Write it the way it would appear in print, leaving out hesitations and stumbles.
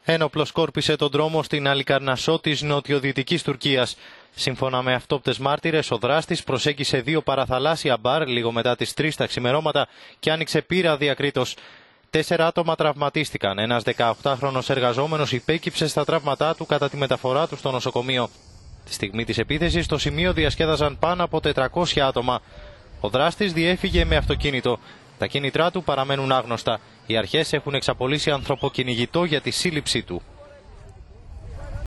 Ένοπλος σκόρπισε τον δρόμο στην Αλικαρνασσό της νοτιοδυτικής Τουρκίας. Σύμφωνα με αυτόπτες μάρτυρες, ο δράστης προσέγγισε δύο παραθαλάσσια μπαρ λίγο μετά τις 3 τα ξημερώματα και άνοιξε πύρα διακρίτως. 4 άτομα τραυματίστηκαν. Ένας 18χρονος εργαζόμενος υπέκυψε στα τραύματά του κατά τη μεταφορά του στο νοσοκομείο. Τη στιγμή της επίθεσης, στο σημείο διασκέδαζαν πάνω από 400 άτομα. Ο δράστης διέφυγε με αυτοκίνητο. Τα κίνητρά του παραμένουν άγνωστα. Οι αρχές έχουν εξαπολύσει ανθρωποκυνηγητό για τη σύλληψή του.